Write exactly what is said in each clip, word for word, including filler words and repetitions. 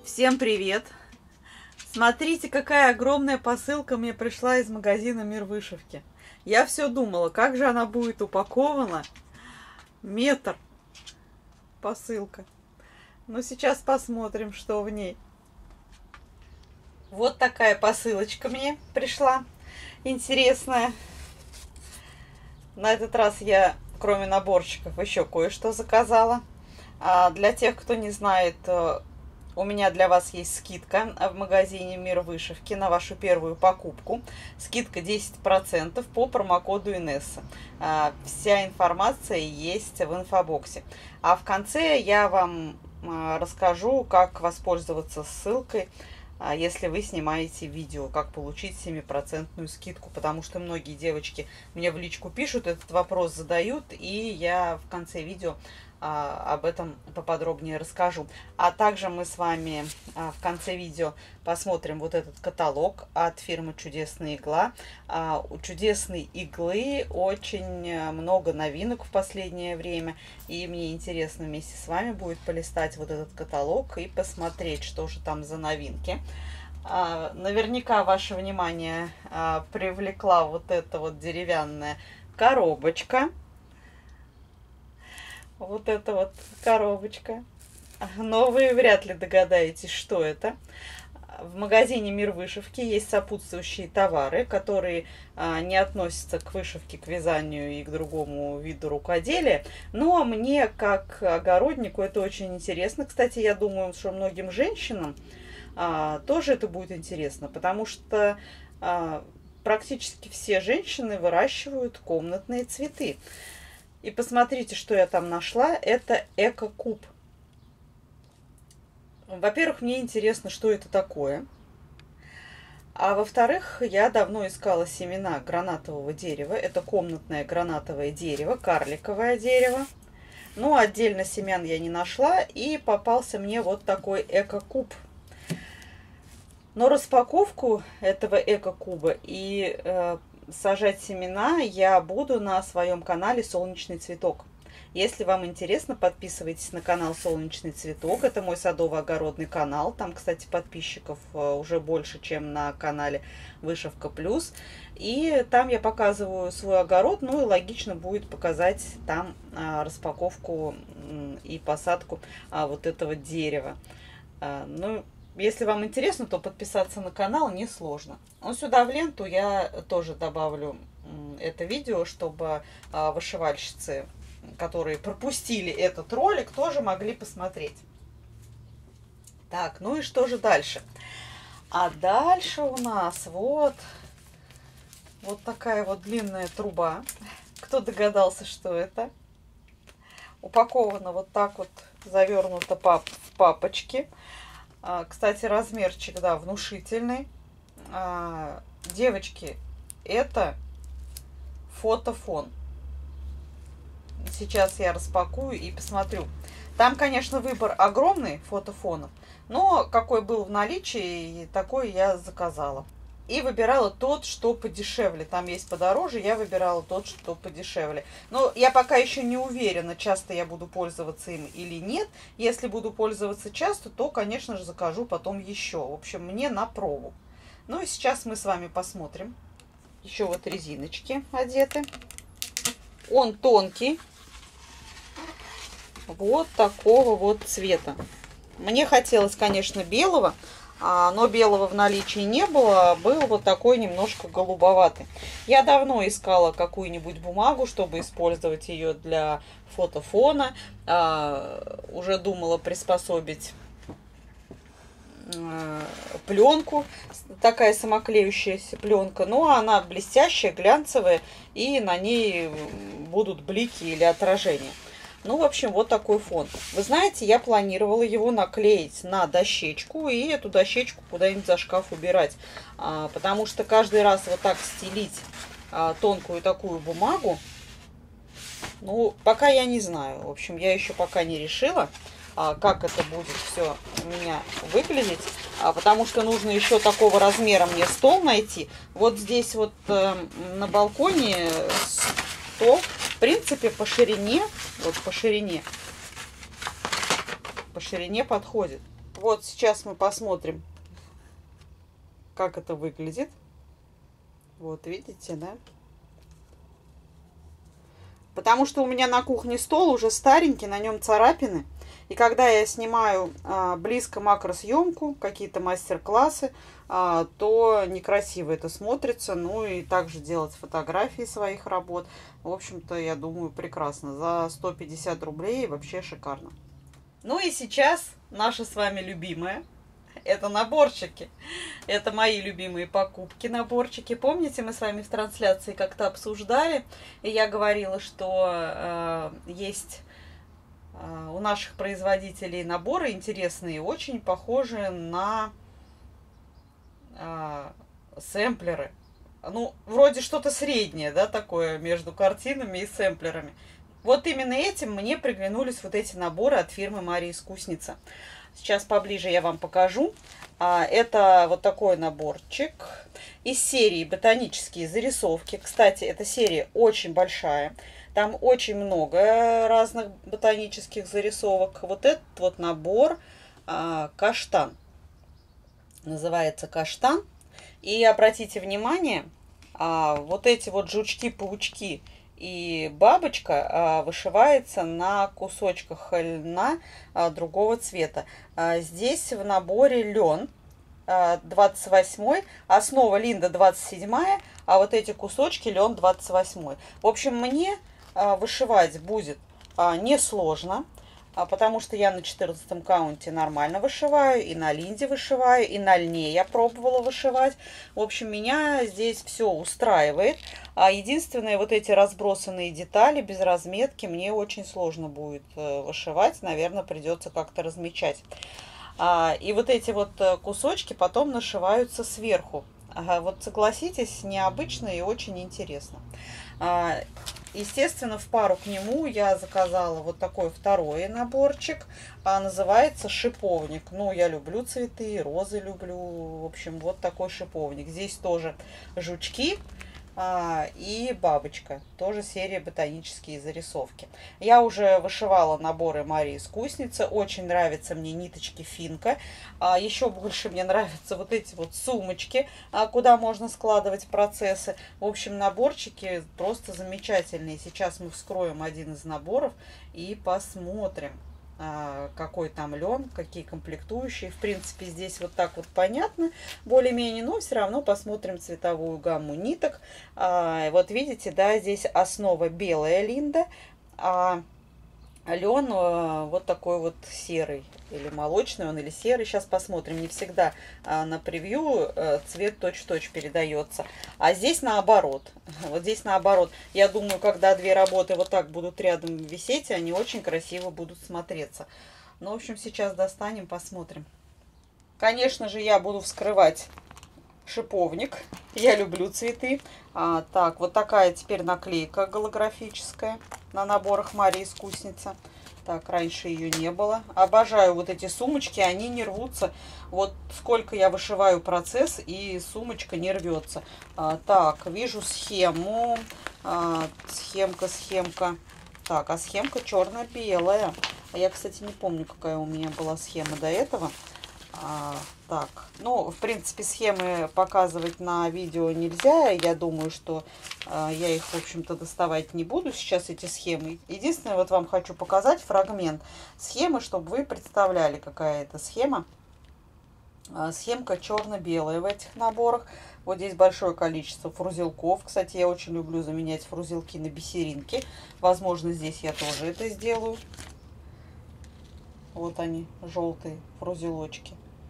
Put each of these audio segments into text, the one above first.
Всем привет! Смотрите, какая огромная посылка мне пришла из магазина Мир Вышивки. Я все думала, как же она будет упакована. Метр посылка. Но сейчас посмотрим, что в ней. Вот такая посылочка мне пришла. Интересная. На этот раз я, кроме наборчиков, еще кое-что заказала. А для тех, кто не знает, у меня для вас есть скидка в магазине Мир Вышивки на вашу первую покупку. Скидка десять процентов по промокоду Инесса. Вся информация есть в инфобоксе. А в конце я вам расскажу, как воспользоваться ссылкой, если вы снимаете видео, как получить семипроцентную скидку. Потому что многие девочки мне в личку пишут, этот вопрос задают, и я в конце видео об этом поподробнее расскажу. А также мы с вами в конце видео посмотрим вот этот каталог от фирмы Чудесная игла. У Чудесной иглы очень много новинок в последнее время, и мне интересно вместе с вами будет полистать вот этот каталог и посмотреть, что же там за новинки. Наверняка ваше внимание привлекла вот эта вот деревянная коробочка. Вот эта вот коробочка. Но вы вряд ли догадаетесь, что это. В магазине Мир Вышивки есть сопутствующие товары, которые а, не относятся к вышивке, к вязанию и к другому виду рукоделия. Но мне, как огороднику, это очень интересно. Кстати, я думаю, что многим женщинам а, тоже это будет интересно, потому что а, практически все женщины выращивают комнатные цветы. И посмотрите, что я там нашла. Это эко-куб. Во-первых, мне интересно, что это такое. А во-вторых, я давно искала семена гранатового дерева. Это комнатное гранатовое дерево, карликовое дерево. Но отдельно семян я не нашла. И попался мне вот такой эко-куб. Но распаковку этого эко-куба и э, сажать семена я буду на своем канале Солнечный цветок. Если вам интересно, подписывайтесь на канал Солнечный цветок. Это мой садово-огородный канал. Там, кстати, подписчиков уже больше, чем на канале Вышивка Плюс. И там я показываю свой огород. Ну и логично будет показать там а, распаковку и посадку а, вот этого дерева. А, ну, если вам интересно, то подписаться на канал несложно. Ну, сюда в ленту я тоже добавлю это видео, чтобы вышивальщицы, которые пропустили этот ролик, тоже могли посмотреть. Так, ну и что же дальше? А дальше у нас вот, вот такая вот длинная труба. Кто догадался, что это? Упаковано вот так вот, завернуто пап в папочки. Кстати, размерчик, да, внушительный. Девочки, это фотофон. Сейчас я распакую и посмотрю. Там, конечно, выбор огромный фотофонов, но какой был в наличии, такой я заказала. И выбирала тот, что подешевле. Там есть подороже, я выбирала тот, что подешевле. Но я пока еще не уверена, часто я буду пользоваться им или нет. Если буду пользоваться часто, то, конечно же, закажу потом еще. В общем, мне на пробу. Ну и сейчас мы с вами посмотрим. Еще вот резиночки одеты. Он тонкий. Вот такого вот цвета. Мне хотелось, конечно, белого. Но белого в наличии не было, был вот такой немножко голубоватый. Я давно искала какую-нибудь бумагу, чтобы использовать ее для фотофона. А, уже думала приспособить а, пленку, такая самоклеющаяся пленка, но она блестящая, глянцевая, и на ней будут блики или отражения. Ну, в общем, вот такой фон. Вы знаете, я планировала его наклеить на дощечку и эту дощечку куда-нибудь за шкаф убирать. А, потому что каждый раз вот так стелить а, тонкую такую бумагу, ну, пока я не знаю. В общем, я еще пока не решила, а, как это будет все у меня выглядеть. А, потому что нужно еще такого размера мне стол найти. Вот здесь вот а, на балконе стол. В принципе, по ширине, вот по ширине, по ширине подходит. Вот сейчас мы посмотрим, как это выглядит. Вот видите, да? Потому что у меня на кухне стол уже старенький, на нем царапины. И когда я снимаю а, близко макросъемку, какие-то мастер-классы, а, то некрасиво это смотрится. Ну и также делать фотографии своих работ. В общем-то, я думаю, прекрасно. За сто пятьдесят рублей вообще шикарно. Ну и сейчас наша с вами любимая. Это наборчики. Это мои любимые покупки, наборчики. Помните, мы с вами в трансляции как-то обсуждали, и я говорила, что э, есть э, у наших производителей наборы интересные, очень похожие на э, сэмплеры. Ну, вроде что-то среднее, да, такое между картинами и сэмплерами. Вот именно этим мне приглянулись вот эти наборы от фирмы Мария Искусница. Сейчас поближе я вам покажу. Это вот такой наборчик из серии «Ботанические зарисовки». Кстати, эта серия очень большая. Там очень много разных ботанических зарисовок. Вот этот вот набор «Каштан». Называется «Каштан». И обратите внимание, вот эти вот жучки-паучки и бабочка вышивается на кусочках льна другого цвета. Здесь в наборе лен двадцать восьмой, основа Линда двадцать седьмая, а вот эти кусочки лен двадцать восьмой. В общем, мне вышивать будет несложно, потому что я на четырнадцатом каунте нормально вышиваю, и на Линде вышиваю, и на льне я пробовала вышивать. В общем, меня здесь все устраивает. А единственное, вот эти разбросанные детали без разметки мне очень сложно будет вышивать. Наверное, придется как-то размечать. И вот эти вот кусочки потом нашиваются сверху. Вот согласитесь, необычно и очень интересно. Естественно, в пару к нему я заказала вот такой второй наборчик. А называется шиповник. Ну, я люблю цветы, розы люблю. В общем, вот такой шиповник. Здесь тоже жучки а, и бабочка. Тоже серия ботанические зарисовки. Я уже вышивала наборы Марии Искусницы. Очень нравятся мне ниточки Финка. А, еще больше мне нравятся вот эти вот сумочки, а, куда можно складывать процессы. В общем, наборчики просто замечательные. Сейчас мы вскроем один из наборов и посмотрим, какой там лен, какие комплектующие. В принципе, здесь вот так вот понятно более-менее, но все равно посмотрим цветовую гамму ниток. Вот видите, да, здесь основа белая Линда, а лен вот такой вот серый, или молочный он, или серый. Сейчас посмотрим. Не всегда на превью цвет точь-в-точь передается. А здесь наоборот. Вот здесь наоборот. Я думаю, когда две работы вот так будут рядом висеть, они очень красиво будут смотреться. Ну, в общем, сейчас достанем, посмотрим. Конечно же, я буду вскрывать шиповник. Я люблю цветы. А, так, вот такая теперь наклейка голографическая на наборах Марии Искусница. Так, раньше ее не было. Обожаю вот эти сумочки, они не рвутся. Вот сколько я вышиваю процесс, и сумочка не рвется. А, так, вижу схему. А, схемка, схемка. Так, а схемка черно-белая. А я, кстати, не помню, какая у меня была схема до этого. А, так, ну, в принципе, схемы показывать на видео нельзя. Я думаю, что а, я их, в общем-то, доставать не буду сейчас, эти схемы. Единственное, вот вам хочу показать фрагмент схемы, чтобы вы представляли, какая это схема. А, схемка черно-белая в этих наборах. Вот здесь большое количество фрузелков. Кстати, я очень люблю заменять фрузелки на бисеринки. Возможно, здесь я тоже это сделаю. Вот они, желтые фрузелочки.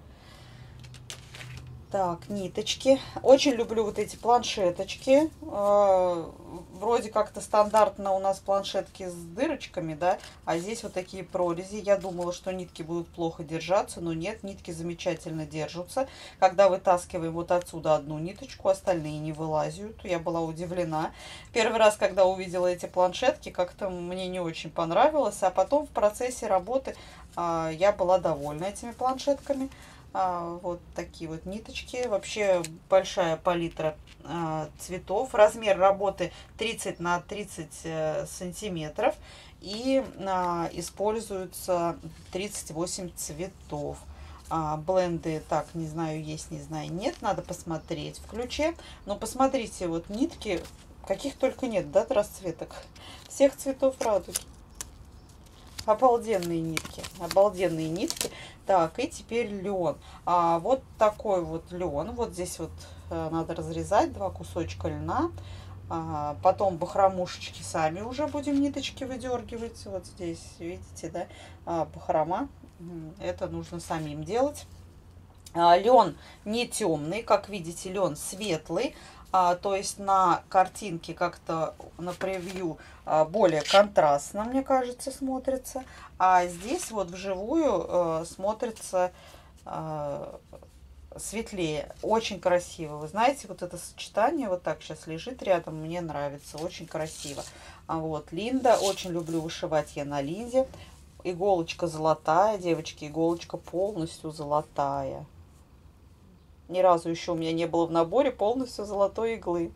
Так, ниточки. Очень люблю вот эти планшеточки. Вроде как-то стандартно у нас планшетки с дырочками, да, а здесь вот такие прорези. Я думала, что нитки будут плохо держаться, но нет, нитки замечательно держатся. Когда вытаскиваем вот отсюда одну ниточку, остальные не вылазят. Я была удивлена. Первый раз, когда увидела эти планшетки, как-то мне не очень понравилось, а потом в процессе работы я была довольна этими планшетками. А, вот такие вот ниточки. Вообще большая палитра а, цветов. Размер работы тридцать на тридцать сантиметров. И а, используются тридцать восемь цветов. А, бленды, так, не знаю, есть, не знаю, нет, надо посмотреть в ключе. Но посмотрите, вот нитки, каких только нет, да, расцветок. Всех цветов радуги. Обалденные нитки, обалденные нитки. Так, и теперь лен. А, вот такой вот лен. Вот здесь вот а, надо разрезать два кусочка льна. А, потом бахромушечки сами уже будем ниточки выдергивать. Вот здесь, видите, да, а, бахрома. Это нужно самим делать. А, лен не темный, как видите, лен светлый. А, то есть на картинке как-то на превью а, более контрастно, мне кажется, смотрится. А здесь вот вживую а, смотрится а, светлее. Очень красиво. Вы знаете, вот это сочетание вот так сейчас лежит рядом, мне нравится. Очень красиво. А вот Линда. Очень люблю вышивать я на Линде. Иголочка золотая, девочки, иголочка полностью золотая. Ни разу еще у меня не было в наборе полностью золотой иглы.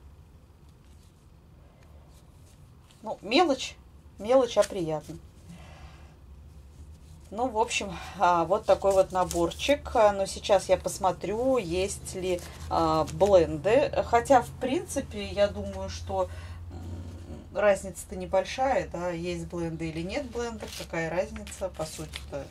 Ну, мелочь, мелочь, а приятно. Ну, в общем, вот такой вот наборчик. Но сейчас я посмотрю, есть ли бленды. Хотя, в принципе, я думаю, что разница-то небольшая, да, есть бленды или нет блендов, какая разница, по сути-то.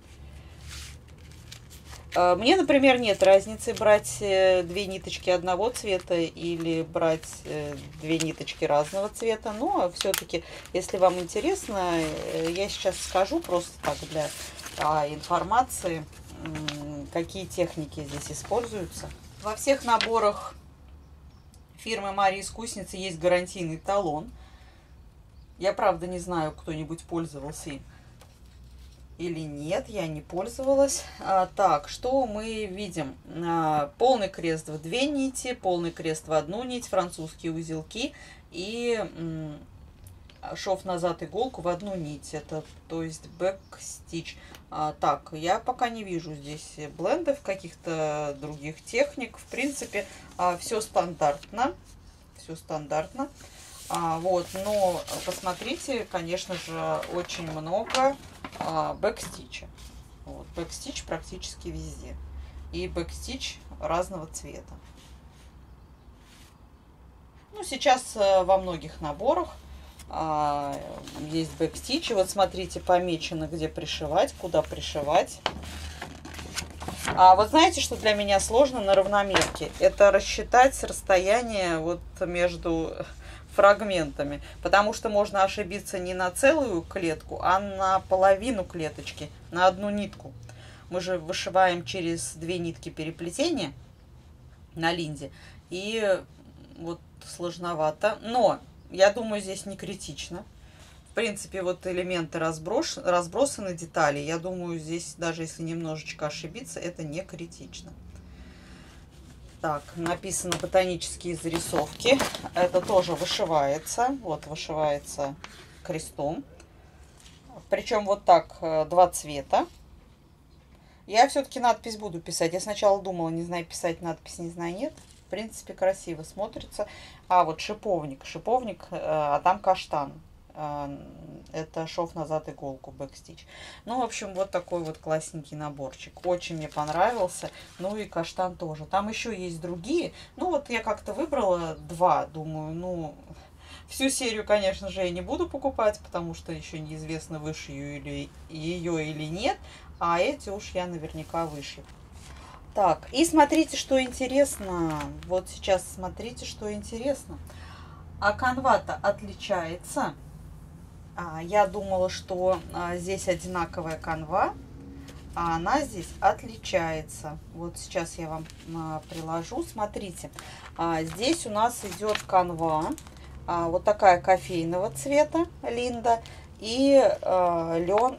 Мне, например, нет разницы брать две ниточки одного цвета или брать две ниточки разного цвета, но все-таки, если вам интересно, я сейчас скажу просто так для информации, какие техники здесь используются. Во всех наборах фирмы Мария Искусница есть гарантийный талон. Я, правда, не знаю, кто-нибудь пользовался им или нет, я не пользовалась. А, так, что мы видим? А, полный крест в две нити, полный крест в одну нить, французские узелки и м, шов назад иголку в одну нить. Это, то есть, бэк-стич. А, так, я пока не вижу здесь блендов, каких-то других техник. В принципе, а, все стандартно. Все стандартно. А, вот, но посмотрите, конечно же, очень много а, бэкстича. Вот, бэкстич практически везде. И бэкстич разного цвета. Ну, сейчас а, во многих наборах а, есть бэкстичи. Вот смотрите, помечено, где пришивать, куда пришивать. А вот знаете, что для меня сложно на равномерке? Это рассчитать расстояние вот между фрагментами, потому что можно ошибиться не на целую клетку, а на половину клеточки, на одну нитку. Мы же вышиваем через две нитки переплетения на Линде, и вот сложновато, но я думаю, здесь не критично. В принципе, вот элементы разброш... разбросаны, детали, я думаю, здесь даже если немножечко ошибиться, это не критично. Так, написано ботанические зарисовки. Это тоже вышивается. Вот, вышивается крестом. Причем вот так, два цвета. Я все-таки надпись буду писать. Я сначала думала, не знаю, писать надпись, не знаю, нет. В принципе, красиво смотрится. А вот шиповник. Шиповник, а там каштан. Это шов назад иголку, бэкстич. Ну, в общем, вот такой вот классненький наборчик. Очень мне понравился. Ну и каштан тоже. Там еще есть другие. Ну, вот я как-то выбрала два. Думаю, ну, всю серию, конечно же, я не буду покупать, потому что еще неизвестно, вышью или ее или нет. А эти уж я наверняка вышью. Так, и смотрите, что интересно. Вот сейчас смотрите, что интересно. А канва-то отличается. Я думала, что здесь одинаковая канва, а она здесь отличается. Вот сейчас я вам приложу. Смотрите, здесь у нас идет канва, вот такая кофейного цвета Линда, и лен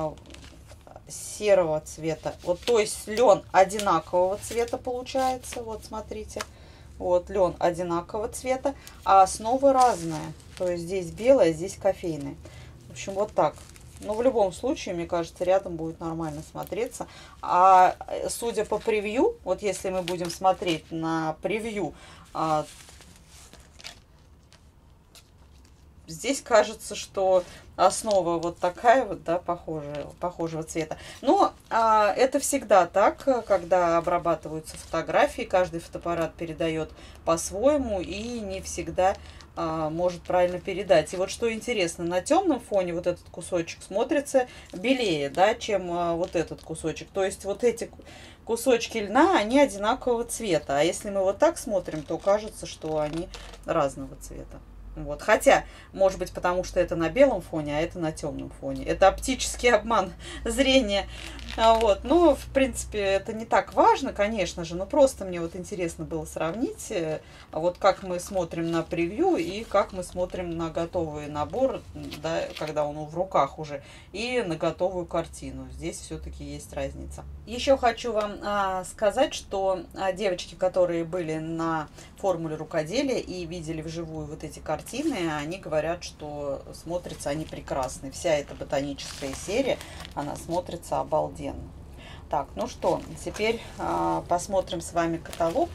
серого цвета. Вот, то есть лен одинакового цвета получается. Вот, смотрите. Вот, лен одинакового цвета, а основа разная. То есть здесь белая, здесь кофейная. В общем, вот так. Но в любом случае, мне кажется, рядом будет нормально смотреться. А судя по превью, вот если мы будем смотреть на превью, здесь кажется, что основа вот такая вот, да, похожая, похожего цвета. Но а, это всегда так, когда обрабатываются фотографии, каждый фотоаппарат передает по-своему и не всегда а, может правильно передать. И вот что интересно, на темном фоне вот этот кусочек смотрится белее, да, чем а, вот этот кусочек. То есть вот эти кусочки льна, они одинакового цвета. А если мы вот так смотрим, то кажется, что они разного цвета. Вот. Хотя, может быть, потому что это на белом фоне, а это на темном фоне. Это оптический обман зрения. Вот. Ну, в принципе, это не так важно, конечно же, но просто мне вот интересно было сравнить, вот как мы смотрим на превью и как мы смотрим на готовый набор, да, когда он в руках уже, и на готовую картину. Здесь все-таки есть разница. Еще хочу вам а, сказать, что а, девочки, которые были на формуле рукоделия и видели вживую вот эти картины, они говорят, что смотрятся они прекрасны. Вся эта ботаническая серия, она смотрится обалденно. Так, ну что, теперь а, посмотрим с вами каталог.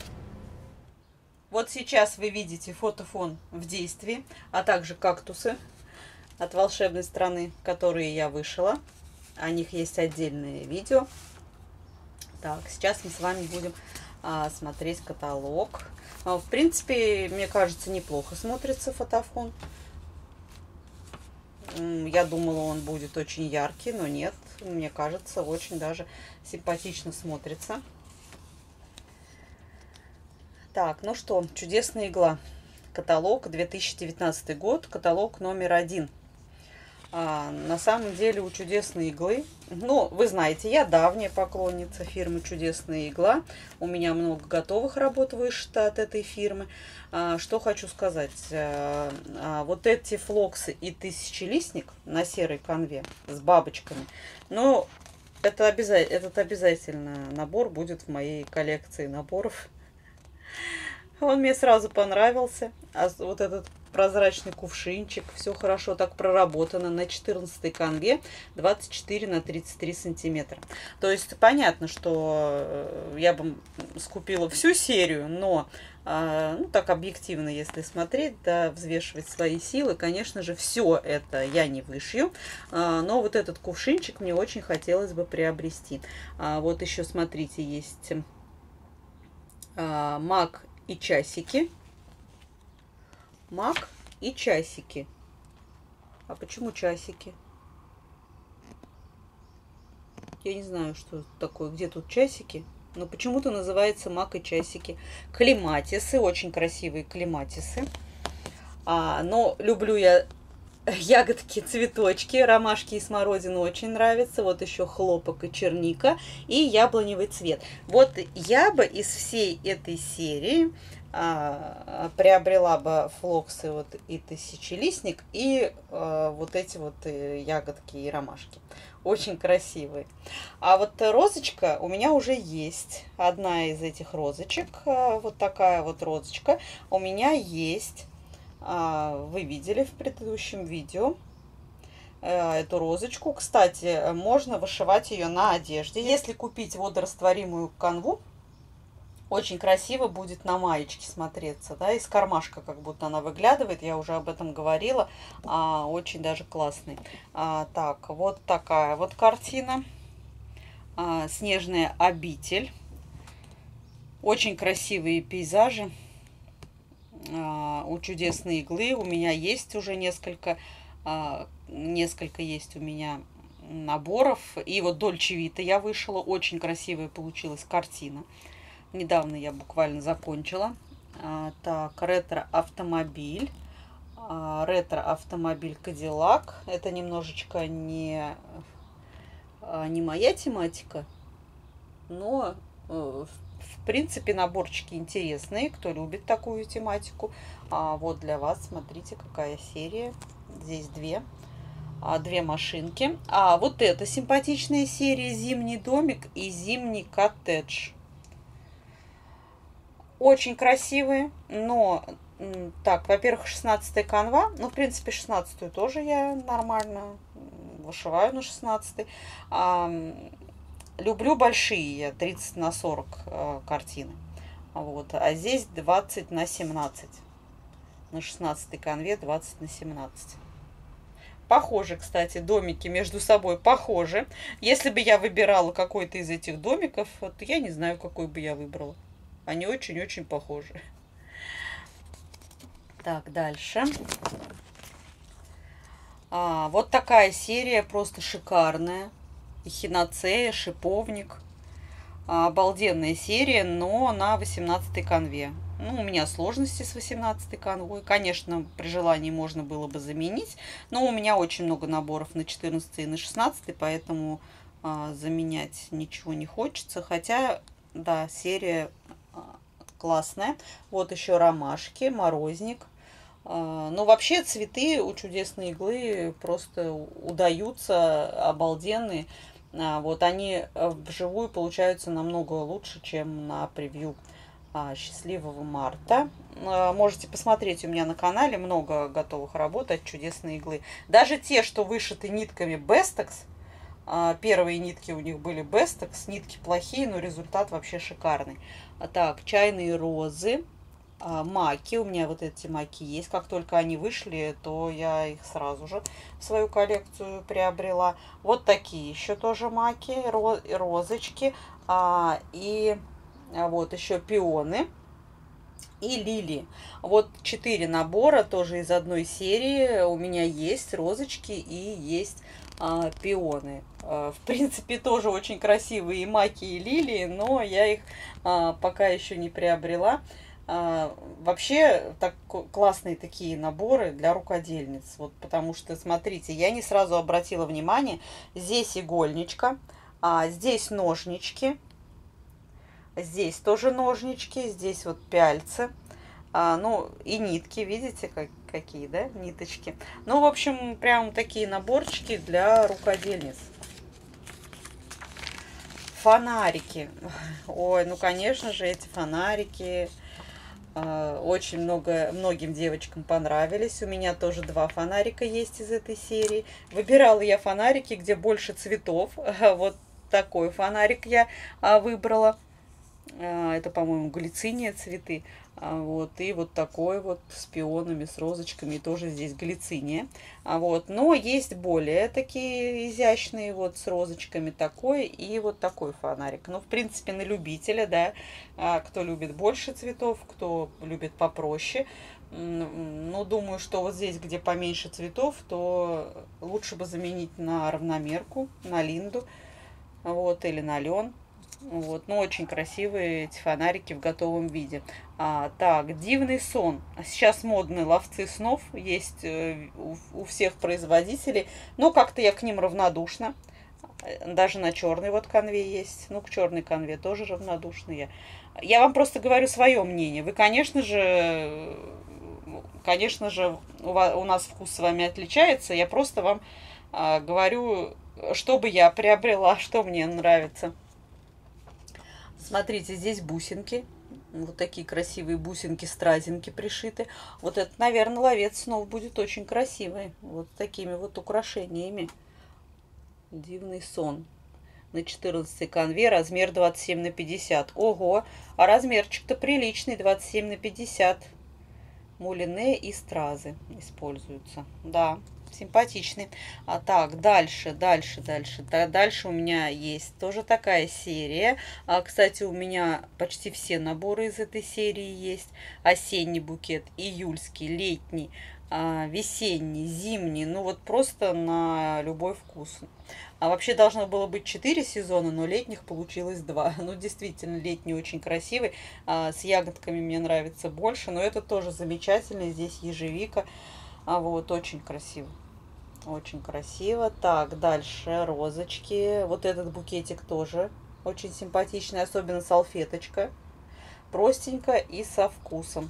Вот сейчас вы видите фотофон в действии, а также кактусы от волшебной страны, которые я вышила. О них есть отдельное видео. Так, сейчас мы с вами будем а, смотреть каталог. А, в принципе, мне кажется, неплохо смотрится фотофон. Я думала, он будет очень яркий, но нет. Мне кажется, очень даже симпатично смотрится. Так, ну что, чудесная игла. Каталог две тысячи девятнадцатый год, каталог номер один. А, на самом деле у чудесной иглы, ну, вы знаете, я давняя поклонница фирмы Чудесная игла. У меня много готовых работ вышито от этой фирмы. А, что хочу сказать. А, а, вот эти флоксы и тысячелистник на серой канве с бабочками, ну, это обязательно, этот обязательно набор будет в моей коллекции наборов. Он мне сразу понравился. А вот этот прозрачный кувшинчик, все хорошо так проработано на четырнадцатой канве, двадцать четыре на тридцать три сантиметра. То есть понятно, что я бы скупила всю серию, но ну, так объективно, если смотреть, да, взвешивать свои силы, конечно же, все это я не вышью, но вот этот кувшинчик мне очень хотелось бы приобрести. Вот еще, смотрите, есть маг и часики. Маг и часики. А почему часики? Я не знаю, что такое. Где тут часики? Но почему-то называется маг и часики. Клематисы. Очень красивые клематисы. А, но люблю я ягодки, цветочки. Ромашки и смородина очень нравятся. Вот еще хлопок и черника. И яблоневый цвет. Вот я бы из всей этой серии а, приобрела бы флоксы вот и тысячелистник, и а, вот эти вот ягодки и ромашки. Очень красивые. А вот розочка у меня уже есть. Одна из этих розочек, вот такая вот розочка, у меня есть. Вы видели в предыдущем видео эту розочку. Кстати, можно вышивать ее на одежде. Если купить водорастворимую канву, очень красиво будет на маечке смотреться, да, из кармашка как будто она выглядывает, я уже об этом говорила, а, очень даже классный. А, так, вот такая вот картина, а, снежная обитель, очень красивые пейзажи а, у чудесной иглы, у меня есть уже несколько, а, несколько есть у меня наборов, и вот Дольче Вита я вышила, очень красивая получилась картина. Недавно я буквально закончила. А, так, ретро-автомобиль. А, ретро-автомобиль Кадиллак. Это немножечко не, не моя тематика. Но, в принципе, наборчики интересные. Кто любит такую тематику. А вот для вас, смотрите, какая серия. Здесь две. А, две машинки. А вот эта симпатичная серия «Зимний домик» и «Зимний коттедж». Очень красивые, но, так, во-первых, шестнадцатая канва, ну, в принципе, шестнадцатую тоже я нормально вышиваю на шестнадцатой. А, люблю большие, тридцать на сорок а, картины, вот, а здесь двадцать на семнадцать. на шестнадцатой канве двадцать на семнадцать. Похожи, кстати, домики между собой похожи. Если бы я выбирала какой-то из этих домиков, вот я не знаю, какой бы я выбрала. Они очень-очень похожи. Так, дальше. А, вот такая серия, просто шикарная. Эхиноцея, шиповник. А, обалденная серия, но на восемнадцатой канве. Ну, у меня сложности с восемнадцатой канвой. Конечно, при желании можно было бы заменить, но у меня очень много наборов на четырнадцатой и на шестнадцатой, поэтому а, заменять ничего не хочется. Хотя, да, серия а, классная. Вот еще ромашки, морозник. А, но вообще цветы у чудесной иглы просто удаются, обалденные. А, вот они вживую получаются намного лучше, чем на превью. Счастливого марта. Можете посмотреть у меня на канале, много готовых работ от чудесной иглы. Даже те, что вышиты нитками Bestex, первые нитки у них были Bestex, нитки плохие, но результат вообще шикарный. Так, чайные розы, маки, у меня вот эти маки есть. Как только они вышли, то я их сразу же в свою коллекцию приобрела. Вот такие еще тоже маки, розочки и... Вот еще пионы и лилии. Вот четыре набора тоже из одной серии. У меня есть розочки и есть а, пионы. А, в принципе, тоже очень красивые и маки, и лилии, но я их а, пока еще не приобрела. А, вообще, так, классные такие наборы для рукодельниц. Вот, потому что, смотрите, я не сразу обратила внимание. Здесь игольничка, а здесь ножнички. Здесь тоже ножнички, здесь вот пяльцы, а, ну и нитки, видите, как, какие, да, ниточки. Ну, в общем, прям такие наборчики для рукодельниц. Фонарики. Ой, ну, конечно же, эти фонарики а, очень много, многим девочкам понравились. У меня тоже два фонарика есть из этой серии. Выбирала я фонарики, где больше цветов. Вот такой фонарик я а, выбрала. Это, по-моему, глициния цветы. Вот. И вот такой вот с пионами, с розочками. Тоже здесь глициния. Вот. Но есть более такие изящные, вот с розочками такой и вот такой фонарик. Ну, в принципе, на любителя, да. Кто любит больше цветов, кто любит попроще. Ну, думаю, что вот здесь, где поменьше цветов, то лучше бы заменить на равномерку, на линду. Вот. Или на лен. Вот, ну, очень красивые эти фонарики в готовом виде. А, так, дивный сон. Сейчас модные ловцы снов есть э, у, у всех производителей, но как-то я к ним равнодушна. Даже на черной вот канве есть. Ну, к черной канве тоже равнодушна я. Я вам просто говорю свое мнение. Вы, конечно же, конечно же, у, вас, у нас вкус с вами отличается. Я просто вам а, говорю, что бы я приобрела, что мне нравится. Смотрите, здесь бусинки. Вот такие красивые бусинки-стразинки пришиты. Вот это, наверное, ловец снов будет очень красивый. Вот такими вот украшениями. Дивный сон. На четырнадцатой канве размер двадцать семь на пятьдесят. Ого! А размерчик-то приличный, двадцать семь на пятьдесят. Мулине и стразы используются. Да. Симпатичный. А так, дальше, дальше, дальше. Да, дальше у меня есть тоже такая серия. А, кстати, у меня почти все наборы из этой серии есть. Осенний букет, июльский, летний, а, весенний, зимний. Ну вот просто на любой вкус. А вообще должно было быть четыре сезона, но летних получилось два. Ну, действительно, летний очень красивый. А, с ягодками мне нравится больше, но это тоже замечательно. Здесь ежевика. А вот, очень красиво. Очень красиво. Так, дальше розочки. Вот этот букетик тоже очень симпатичный, особенно салфеточка. Простенько и со вкусом.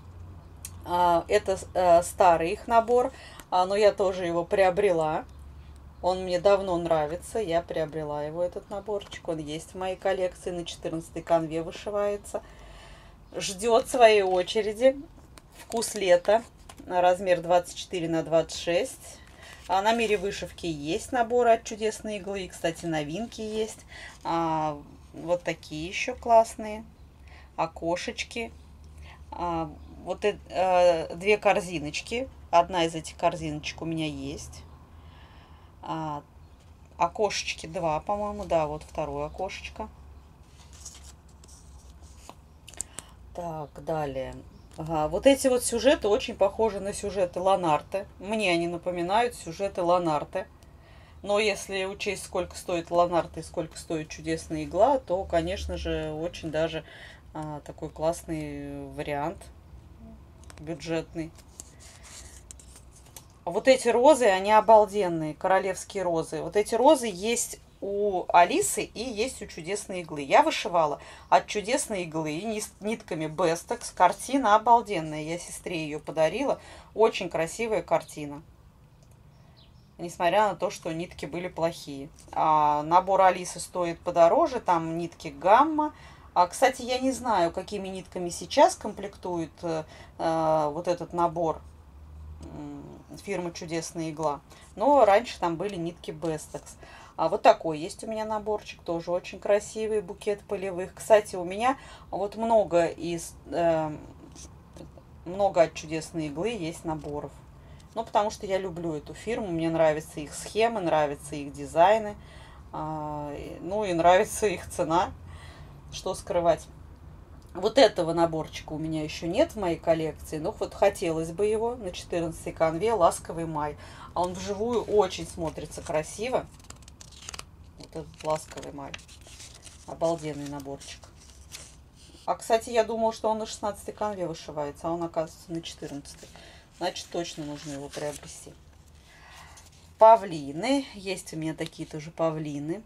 А, это а, старый их набор, а, но я тоже его приобрела. Он мне давно нравится, я приобрела его, этот наборчик. Он есть в моей коллекции, на четырнадцатой канве вышивается. Ждет своей очереди. Вкус лета. Размер двадцать четыре на двадцать шесть. А на мире вышивки есть наборы от чудесной иглы. И, кстати, новинки есть. А, вот такие еще классные. Окошечки. А, вот э, две корзиночки. Одна из этих корзиночек у меня есть. А, окошечки два, по-моему. Да, вот второе окошечко. Так, далее. Ага, вот эти вот сюжеты очень похожи на сюжеты Ланарте. Мне они напоминают сюжеты Ланарте. Но если учесть, сколько стоит Ланарте и сколько стоит чудесная игла, то, конечно же, очень даже а, такой классный вариант, бюджетный. Вот эти розы, они обалденные, королевские розы. Вот эти розы есть у Алисы и есть у чудесной иглы. Я вышивала от чудесной иглы нитками Bestex. Картина обалденная. Я сестре ее подарила. Очень красивая картина. Несмотря на то, что нитки были плохие. А набор Алисы стоит подороже. Там нитки гамма. А, кстати, я не знаю, какими нитками сейчас комплектует э, вот этот набор фирмы Чудесная игла. Но раньше там были нитки Bestex. А вот такой есть у меня наборчик, тоже очень красивый, букет полевых. Кстати, у меня вот много из э, много от Чудесной иглы есть наборов. Ну, потому что я люблю эту фирму, мне нравятся их схемы, нравятся их дизайны, э, ну и нравится их цена, что скрывать. Вот этого наборчика у меня еще нет в моей коллекции, но вот хотелось бы его на четырнадцатой канве «Ласковый май». А он вживую очень смотрится красиво. Вот этот «Ласковый май». Обалденный наборчик. А, кстати, я думала, что он на шестнадцатой канве вышивается, а он, оказывается, на четырнадцатой. Значит, точно нужно его приобрести. Павлины. Есть у меня такие тоже павлины.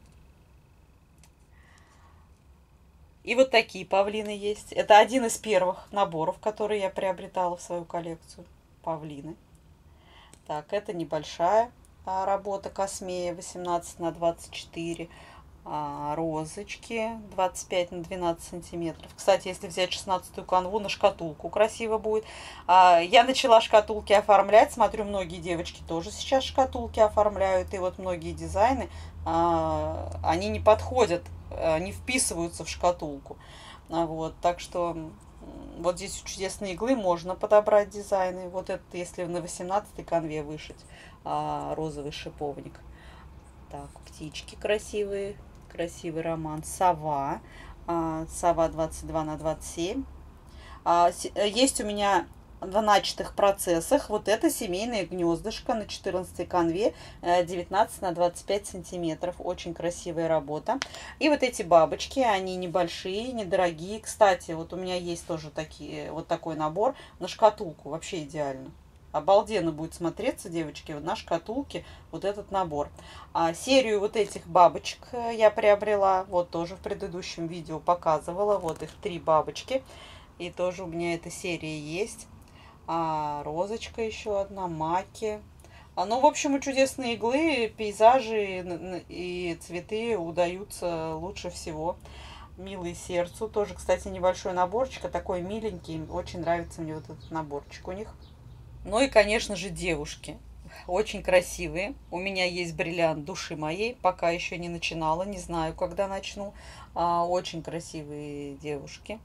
И вот такие павлины есть. Это один из первых наборов, которые я приобретала в свою коллекцию. Павлины. Так, это небольшая а, работа Космея восемнадцать на двадцать четыре. А, розочки двадцать пять на двенадцать сантиметров. Кстати, если взять шестнадцатую канву, на шкатулку красиво будет. А, я начала шкатулки оформлять. Смотрю, многие девочки тоже сейчас шкатулки оформляют. И вот многие дизайны, а, они не подходят, не вписываются в шкатулку. Вот, так что вот здесь у Чудесной иглы можно подобрать дизайны. Вот это если на восемнадцатой канве вышить а, розовый шиповник. Так, птички красивые. Красивый роман. Сова. А, сова двадцать два на двадцать семь. А, есть у меня в начатых процессах вот это семейное гнездышко на четырнадцатой канве, девятнадцать на двадцать пять сантиметров. Очень красивая работа. И вот эти бабочки, они небольшие, недорогие. Кстати, вот у меня есть тоже такие, вот такой набор на шкатулку. Вообще идеально. Обалденно будет смотреться, девочки, на шкатулке вот этот набор. А, серию вот этих бабочек я приобрела. Вот тоже в предыдущем видео показывала. Вот их три бабочки. И тоже у меня эта серия есть. А, розочка еще одна, маки. А, ну, в общем, у Чудесной иглы пейзажи и цветы удаются лучше всего. Милый сердцу. Тоже, кстати, небольшой наборчик, а такой миленький. Очень нравится мне вот этот наборчик у них. Ну и, конечно же, девушки. Очень красивые. У меня есть бриллиант души моей. Пока еще не начинала, не знаю, когда начну. А, очень красивые девушки.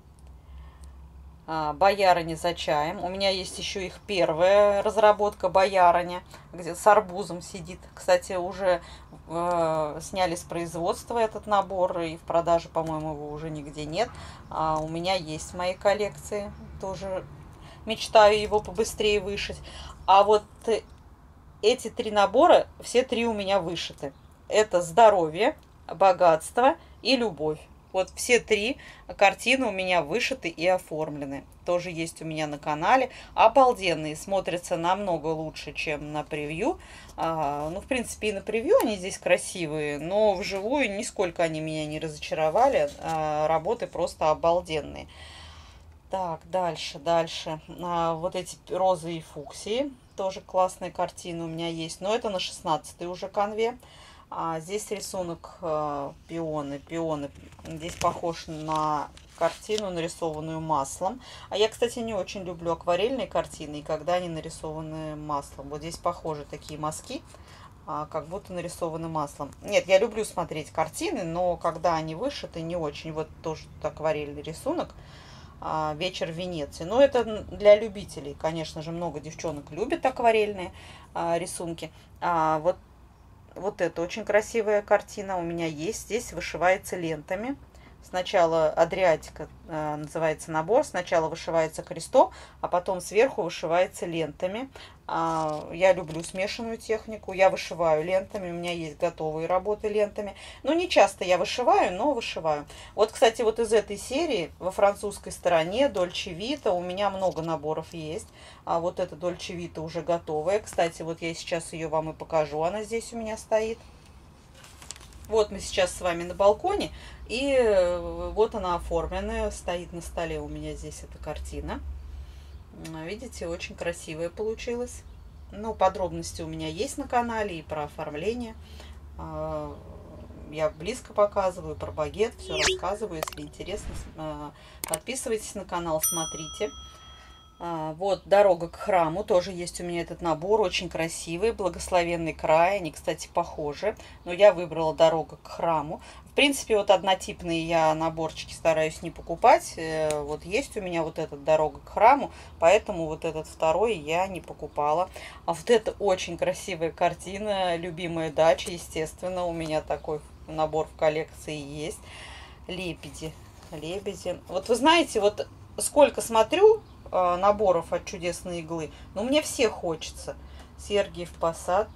Боярыня за чаем. У меня есть еще их первая разработка боярыня, где с арбузом сидит. Кстати, уже э, сняли с производства этот набор, и в продаже, по-моему, его уже нигде нет. А у меня есть в моей коллекции. Тоже мечтаю его побыстрее вышить. А вот эти три набора, все три у меня вышиты. Это здоровье, богатство и любовь. Вот все три картины у меня вышиты и оформлены. Тоже есть у меня на канале. Обалденные, смотрятся намного лучше, чем на превью. А, ну, в принципе, и на превью они здесь красивые, но вживую нисколько они меня не разочаровали. А, работы просто обалденные. Так, дальше, дальше. А, вот эти розы и фуксии. Тоже классные картины у меня есть. Но это на шестнадцатой уже канве. А здесь рисунок э, пионы. Пионы здесь похож на картину, нарисованную маслом. А я, кстати, не очень люблю акварельные картины, и когда они нарисованы маслом. Вот здесь похожи такие мазки, а, как будто нарисованы маслом. Нет, я люблю смотреть картины, но когда они вышиты, не очень. Вот тоже акварельный рисунок. «Вечер в Венеции». Но это для любителей, конечно же, много девчонок любят акварельные рисунки. А вот, вот это очень красивая картина у меня есть. Здесь вышивается лентами. Сначала Адриатика э, называется набор. Сначала вышивается крестом, а потом сверху вышивается лентами. А, я люблю смешанную технику. Я вышиваю лентами. У меня есть готовые работы лентами. Ну, не часто я вышиваю, но вышиваю. Вот, кстати, вот из этой серии во французской стороне Дольче Вита у меня много наборов есть. А вот эта Дольче Вита уже готовая. Кстати, вот я сейчас ее вам и покажу. Она здесь у меня стоит. Вот мы сейчас с вами на балконе, и вот она оформленная, стоит на столе у меня здесь эта картина. Видите, очень красивая получилась. Ну, подробности у меня есть на канале и про оформление. Я близко показываю, про багет, все рассказываю. Если интересно, подписывайтесь на канал, смотрите. Вот «Дорога к храму», тоже есть у меня этот набор, очень красивый, «Благословенный край», они, кстати, похожи, но я выбрала «Дорога к храму». В принципе, вот однотипные я наборчики стараюсь не покупать, вот есть у меня вот этот «Дорога к храму», поэтому вот этот второй я не покупала. А вот это очень красивая картина, «Любимая дача», естественно, у меня такой набор в коллекции есть. Лебеди, лебеди. Вот вы знаете, вот сколько смотрю наборов от «Чудесной иглы», но мне все хочется. Сергиев Посад.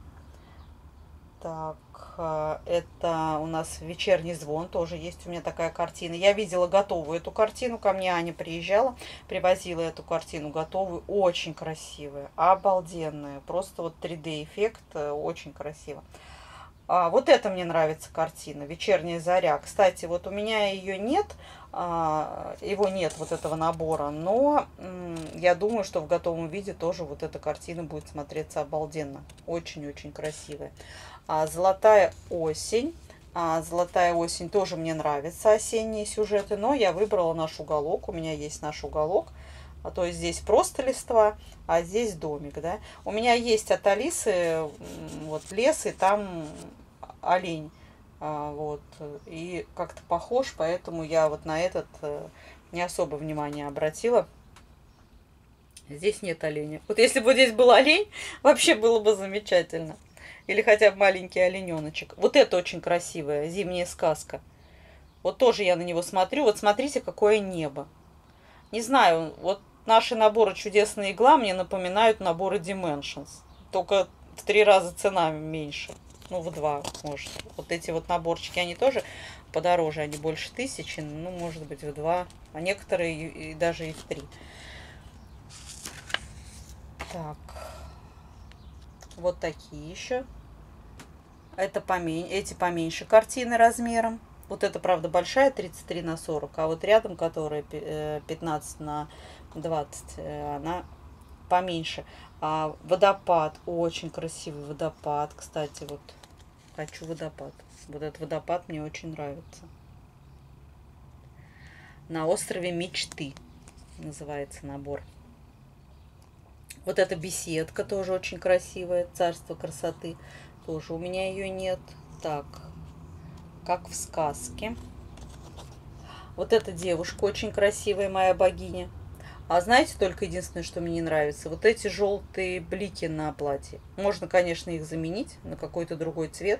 Так, это у нас «Вечерний звон», тоже есть у меня такая картина. Я видела готовую эту картину, ко мне Аня приезжала, привозила эту картину готовую, очень красивая, обалденная, просто вот три дэ эффект, очень красиво. А, вот это мне нравится картина, «Вечерняя заря». Кстати, вот у меня ее нет, а, его нет, вот этого набора, но я думаю, что в готовом виде тоже вот эта картина будет смотреться обалденно. Очень-очень красивая. А, «Золотая осень». А, «Золотая осень» тоже мне нравятся, осенние сюжеты, но я выбрала «Наш уголок». У меня есть «Наш уголок». А то есть здесь просто листва, а здесь домик, да. У меня есть от Алисы вот лес, и там олень, а, вот, и как-то похож, поэтому я вот на этот не особо внимания обратила. Здесь нет оленя. Вот если бы здесь был олень, вообще было бы замечательно. Или хотя бы маленький олененочек. Вот это очень красивая «Зимняя сказка». Вот тоже я на него смотрю. Вот смотрите, какое небо. Не знаю, вот наши наборы «Чудесная игла» мне напоминают наборы Dimensions. Только в три раза цена меньше. Ну, в два, может. Вот эти вот наборчики, они тоже подороже. Они больше тысячи, ну, может быть, в два. А некоторые и, и даже и в три. Так. Вот такие еще. Это поменьше, эти поменьше картины размером. Вот это, правда, большая, тридцать три на сорок, а вот рядом, которая пятнадцать на двадцать, она поменьше. А водопад, очень красивый водопад, кстати, вот хочу водопад. Вот этот водопад мне очень нравится. «На острове мечты» называется набор. Вот эта беседка тоже очень красивая, «Царство красоты». Тоже у меня ее нет. Так, как в сказке. Вот эта девушка очень красивая, моя богиня. А знаете, только единственное, что мне не нравится, вот эти желтые блики на платье. Можно, конечно, их заменить на какой-то другой цвет.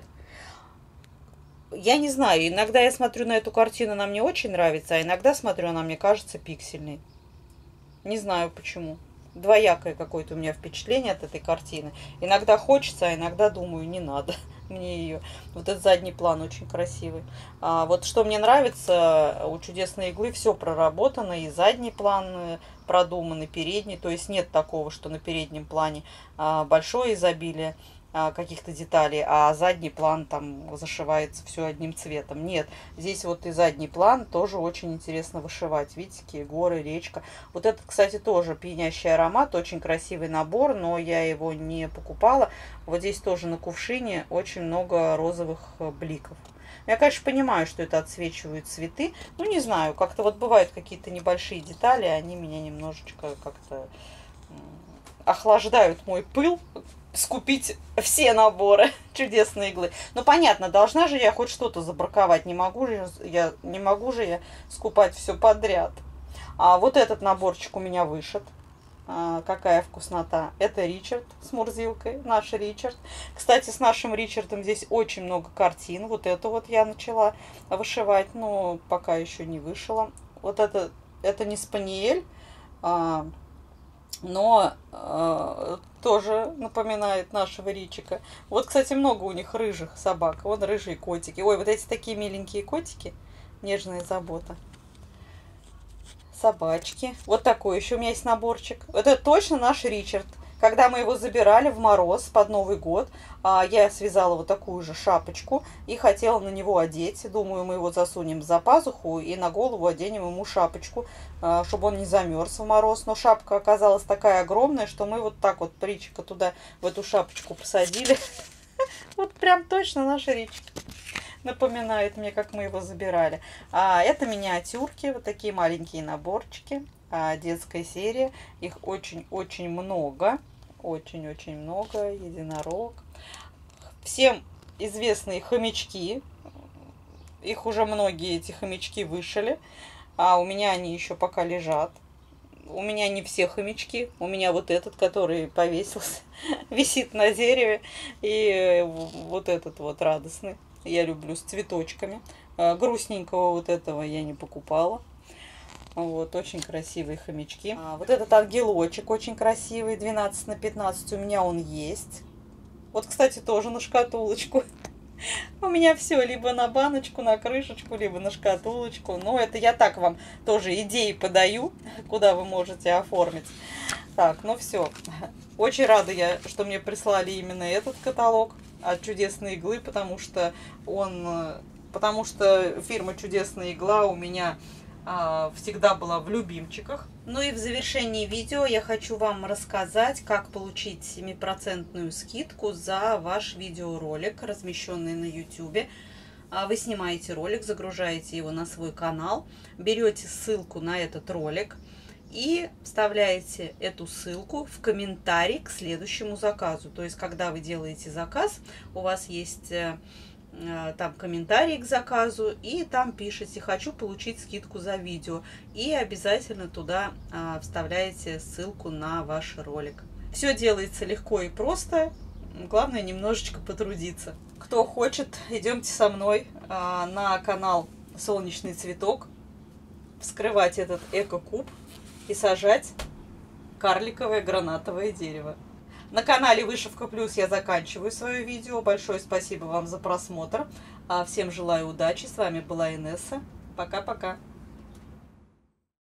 Я не знаю, иногда я смотрю на эту картину, она мне очень нравится, а иногда смотрю, она мне кажется пиксельной. Не знаю почему. Двоякое какое-то у меня впечатление от этой картины. Иногда хочется, а иногда думаю, не надо мне ее. Вот этот задний план очень красивый. А вот что мне нравится, у «Чудесной иглы» все проработано, и задний план продуман, и передний. То есть нет такого, что на переднем плане большое изобилие каких-то деталей, а задний план там зашивается все одним цветом. Нет, здесь вот и задний план тоже очень интересно вышивать. Видите, какие горы, речка. Вот этот, кстати, тоже «Пьянящий аромат», очень красивый набор, но я его не покупала. Вот здесь тоже на кувшине очень много розовых бликов. Я, конечно, понимаю, что это отсвечивают цветы. Ну, не знаю, как-то вот бывают какие-то небольшие детали, они меня немножечко как-то охлаждают мой пыл скупить все наборы «Чудесной иглы». Ну, понятно, должна же я хоть что-то забраковать. Не могу же я, не могу же я скупать все подряд. А вот этот наборчик у меня вышит. А, какая вкуснота. Это Ричард с Мурзилкой, наш Ричард. Кстати, с нашим Ричардом здесь очень много картин. Вот эту вот я начала вышивать, но пока еще не вышила. Вот это, это не спаниель, а, но а, тоже напоминает нашего Ричика. Вот, кстати, много у них рыжих собак. Вон рыжие котики. Ой, вот эти такие миленькие котики. Нежная забота. Собачки. Вот такой еще у меня есть наборчик. Это точно наш Ричард. Когда мы его забирали в мороз под Новый год, я связала вот такую же шапочку и хотела на него одеть. Думаю, мы его засунем за пазуху и на голову оденем ему шапочку, чтобы он не замерз в мороз. Но шапка оказалась такая огромная, что мы вот так вот Ричика туда в эту шапочку посадили. Вот прям точно наш Ричик. Напоминает мне, как мы его забирали. А это миниатюрки, вот такие маленькие наборчики. А, детская серия. Их очень-очень много. Очень-очень много. Единорог. Всем известные хомячки. Их уже многие, эти хомячки, вышили. А у меня они еще пока лежат. У меня не все хомячки. У меня вот этот, который повесился, висит на дереве. И вот этот вот радостный. Я люблю с цветочками. Грустненького вот этого я не покупала. Вот, очень красивые хомячки. А, вот этот ангелочек очень красивый, двенадцать на пятнадцать. У меня он есть. Вот, кстати, тоже на шкатулочку. У меня все либо на баночку, на крышечку, либо на шкатулочку. Но это я так вам тоже идеи подаю, куда вы можете оформить. Так, ну все. Очень рада я, что мне прислали именно этот каталог от Чудесной иглы, потому что он, потому что фирма Чудесная игла у меня а, всегда была в любимчиках. Ну и в завершении видео я хочу вам рассказать, как получить семипроцентную скидку за ваш видеоролик, размещенный на ютубе. Вы снимаете ролик, загружаете его на свой канал, берете ссылку на этот ролик и вставляете эту ссылку в комментарий к следующему заказу. То есть, когда вы делаете заказ, у вас есть э, там комментарий к заказу, и там пишите «Хочу получить скидку за видео». И обязательно туда э, вставляете ссылку на ваш ролик. Все делается легко и просто. Главное немножечко потрудиться. Кто хочет, идемте со мной э, на канал «Солнечный цветок», вскрывать этот эко-куб и сажать карликовое гранатовое дерево. На канале Вышивка Плюс я заканчиваю свое видео. Большое спасибо вам за просмотр. Всем желаю удачи. С вами была Инесса. Пока-пока.